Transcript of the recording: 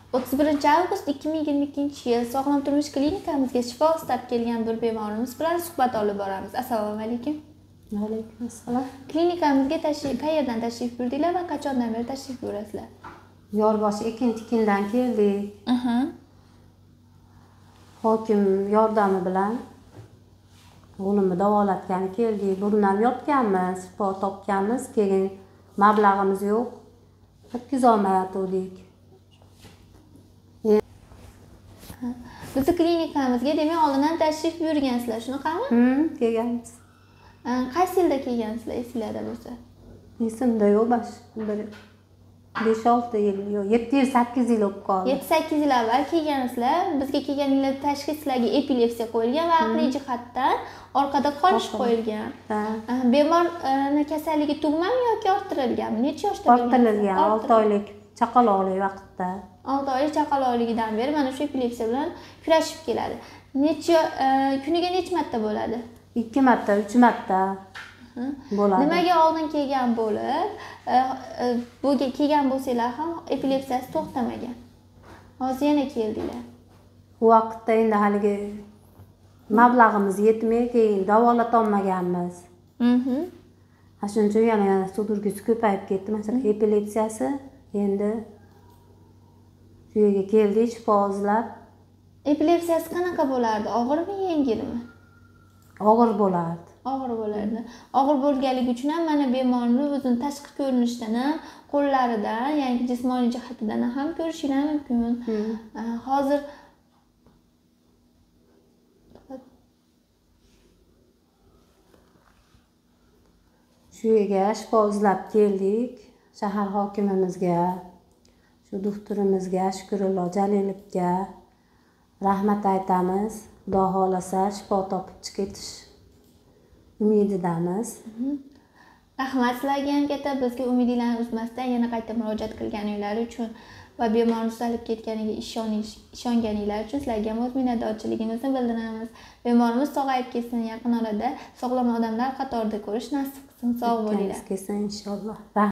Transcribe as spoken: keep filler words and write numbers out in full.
o'ttiz birinchi avgust ikki ming yigirma ikkinchi yil Sog'lom turmush klinikamizga shifo istab kelgan bir bemorimiz bilan suhbat olib boramiz. Assalomu alaykum. Va alaykum assalom. Klinikamizga tashrif qayerdan tashrif buyurdinglar va qachondan beri tashrif buyurasizlar? Yorboshi Ekin-tikindan keldik. Aha. Hokim yordami bilan o'g'limni davolatgani keldik. Burun ham yotganmiz, shifo topganmiz, keyin mablag'imiz yo'q. O'tkazolmayotgandik. Bizni klinikamizga demak oldindan tashrif buyurgansizlar, shunaqami? Hmm, kelganmiz. Qaysi yilda kelgansizlar, esinglarda bo'lsa? Esimda yo'q, besh olti yil, yo'q, yetti sakkiz yil bo'lib qoldi. yetti sakkiz yil avval kelgansizlar. Bizga kelganingizda tashxislarga epilepsiya qo'yilgan va aqliy jihatdan orqada qolish qo'yilgan. Bemorning kasalligi tug'mami yoki orttirilganmi? Necha yoshda bo'lgan? Orttirilgan, olti oylik chaqaloqli vaqtda. olti oylik chaqaloqligidan beri mana shu epilepsiya bilan kurashib keladi. Necha kuniga necha marta bo'ladi? ikki marta, uch marta bo'ladi. Nimaga oldin kelgan bo'lib, bu kelgan bo'lsanglar ham epilepsiyasi to'xtamagan. Hozir yana keldinglar. U vaqtda endi haligi mablag'imiz yetmay, keyin davolat olmaganmiz. Mhm. Ha shuning uchun yana sudurgisi ko'payib ketdi. Masalan, epilepsiyasi endi shu yerga keldik, shifo izlab. Epilepsiyasi qanaqa bo'lardi? Og'irmi, yengilmi? Og'ir bo'lardi. Og'ir bo'lardi. Og'ir bo'lganligi uchun ham mana bemorning o'zini tashqi ko'rinishidan ham, qo'llaridan, ya'ni jismoniy jihatidan ham ko'rishingiz mumkin. Hozir shu yerga shifo izlab keldik. Shahar hokimimizga, shu doktorimizga, Shukrullo Jalilovga rahmat aytamiz. Xudo xolasa shifo topib ketish umididamiz. Rahmat sizlarga ham katta, bizga umidinglarni uzmasdan yana qayta murojaat qilganinglar uchun va bemor tuzalib ketganiga ishonganinglar uchun sizlarga ham o'z minnatdorchiligimizni bildiramiz. Bemorimiz sog'ayib ketsin, yaqin orada sog'lom odamlar qatorida ko'rish nasib qilsin. Sog' bo'linglar. Kelsin inshaalloh.